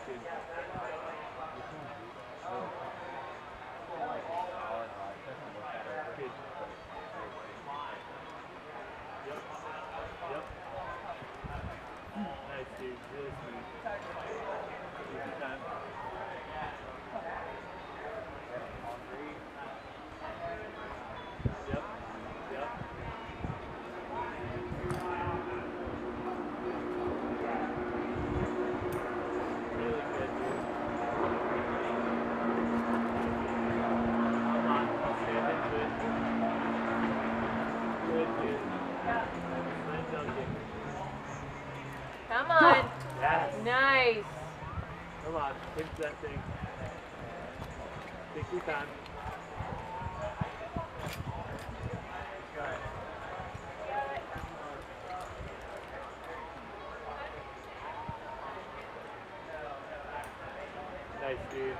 dude. Good. Yep. Yep. Nice, dude. Really smooth. Easy time. Yep. Yep. Really good, dude. Come on, stand into it. Good, dude. Slam dunking. Come on. Yes. Nice. Come on, pinch that thing. Take your time. Nice, dude.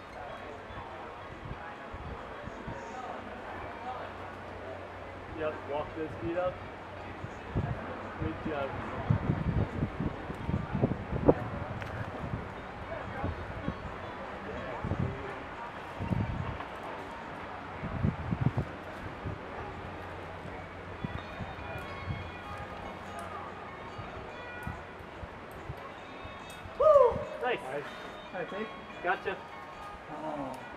Yep, walk those feet up. Good job. Woo! Nice. Nice. Gotcha. Oh.